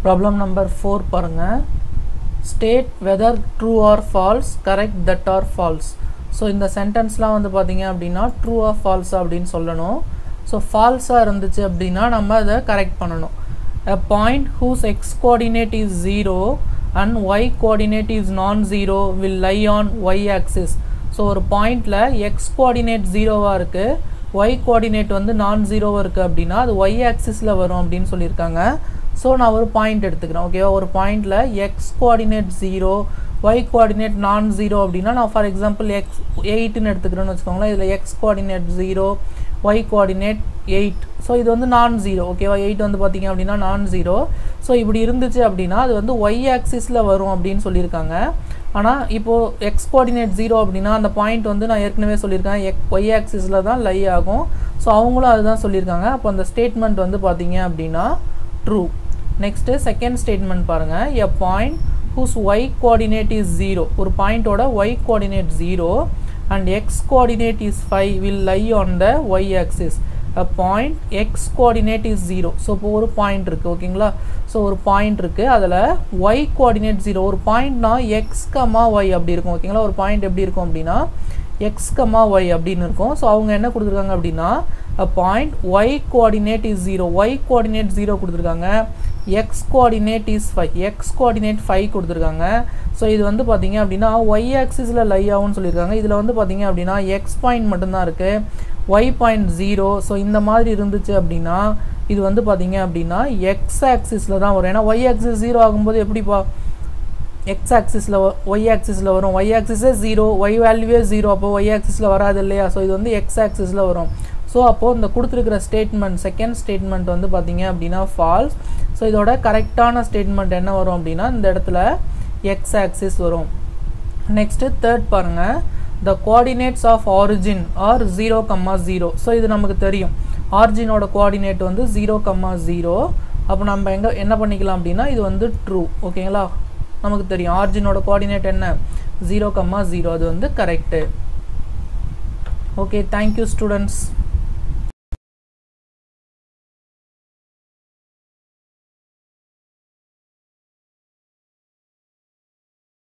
Problem number 4 பாருங்க. State whether true or false, correct that or false. So இந்த சென்டென்ஸ்லாம் வந்து பாத்தீங்க அப்படின்னா true or false அப்படின்னு சொல்லணும். So false-ஆ இருந்துச்சு அப்படின்னா நம்ம அதை கரெக்ட் பண்ணணும். A point whose x coordinate is 0 and y coordinate is non-zero will lie on y axis. So ஒரு பாயிண்ட்ல x coordinate 0-வா இருக்கு, y coordinate வந்து non-zero-வா இருக்கு அப்படின்னா அது y axisல வரும் அப்படின்னு சொல்லியிருக்காங்க. ஸோ நான் ஒரு பாயிண்ட் எடுத்துக்கிறேன். ஓகேவா, ஒரு பாயிண்டில் எக்ஸ் கோஆர்டினேட் 0 ஒய் கோஆர்டினேட் நான் 0 அப்படின்னா நான் ஃபார் எக்ஸாம்பிள் எக்ஸ் 8ன்னு எடுத்துக்கிறேன்னு வச்சுக்கோங்களேன். இதில் X coordinate 0 Y coordinate 8. So இது வந்து நான் 0. ஓகேவா, 8 வந்து பார்த்தீங்க அப்படின்னா நான் 0. ஸோ இப்படி இருந்துச்சு அப்படின்னா அது வந்து ஒய் ஆக்சிஸில் வரும் அப்படின்னு சொல்லியிருக்காங்க. ஆனால் இப்போது எக்ஸ் கோஆர்டினேட் 0 அப்படின்னா அந்த பாயிண்ட் வந்து நான் ஏற்கனவே சொல்லியிருக்கேன் ஒய் ஆக்சிஸில் தான் லை ஆகும். ஸோ அவங்களும் அதுதான் சொல்லியிருக்காங்க. அப்போ அந்த ஸ்டேட்மெண்ட் வந்து பார்த்தீங்க அப்படின்னா ட்ரூ. Next second statement பாருங்க. A point whose y coordinate is 0, ஒரு பாயிண்டோட y coordinate 0 and x coordinate is 5 will lie on the y axis. A point x coordinate is 0. So இப்போ ஒரு பாயிண்ட் இருக்குது. ஓகேங்களா, ஸோ ஒரு பாயிண்ட் இருக்குது, அதில் y coordinate 0. ஒரு பாயிண்ட்னா x, y அப்படி இருக்கும். ஓகேங்களா, ஒரு பாயிண்ட் எப்படி இருக்கும் அப்படின்னா x, y அப்படின்னு இருக்கும். ஸோ அவங்க என்ன கொடுத்துருக்காங்க அப்படின்னா a point y coordinate is 0, y coordinate 0 கொடுத்துருக்காங்க, x coordinate is 5, x coordinate 5 கொடுத்துருக்காங்க. ஸோ இது வந்து பார்த்தீங்க அப்படின்னா y ஆக்சிஸில் லை ஆகும்னு சொல்லியிருக்காங்க. இதில் வந்து பார்த்தீங்க அப்படின்னா x பாயிண்ட் மட்டும்தான் இருக்குது, y பாயிண்ட் 0. ஸோ இந்த மாதிரி இருந்துச்சு அப்படின்னா இது வந்து பார்த்தீங்க அப்படின்னா x ஆக்சிஸில் தான் வரும். ஏன்னா y ஆக்சிஸ் 0 ஆகும்போது எப்படிப்பா x ஆக்சிஸில் y ஆக்சிஸில் வரும், y ஆக்சிஸே 0, y வேல்யூவே 0, அப்போ y ஆக்சிஸில் வராது இல்லையா. ஸோ இது வந்து x ஆக்சிஸில் வரும். ஸோ அப்போது இந்த கொடுத்துருக்கிற ஸ்டேட்மெண்ட் செகண்ட் ஸ்டேட்மெண்ட் வந்து பார்த்தீங்க அப்படின்னா ஃபால்ஸ். ஸோ இதோட கரெக்டான ஸ்டேட்மெண்ட் என்ன வரும் அப்படின்னா இந்த இடத்துல எக்ஸ் ஆக்சிஸ் வரும். நெக்ஸ்ட்டு தேர்ட் பாருங்கள். The coordinates of origin are 0, 0. So இது நமக்கு தெரியும், ஆரிஜினோட கோஆர்டினேட் வந்து 0, 0. அப்போ நம்ம என்ன பண்ணிக்கலாம் அப்படின்னா இது வந்து ட்ரூ. ஓகேங்களா, நமக்கு தெரியும் ஆரிஜினோட கோஆர்டினேட் என்ன 0, 0. அது வந்து கரெக்டு. Okay, thank you students.